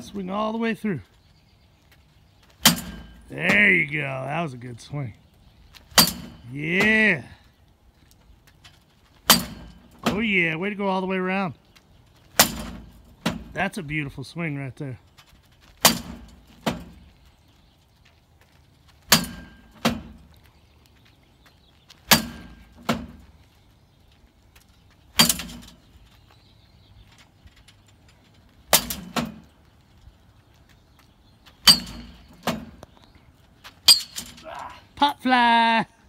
Swing all the way through. There you go. That was a good swing. Yeah. Oh yeah, way to go all the way around. That's a beautiful swing right there. Pop fly.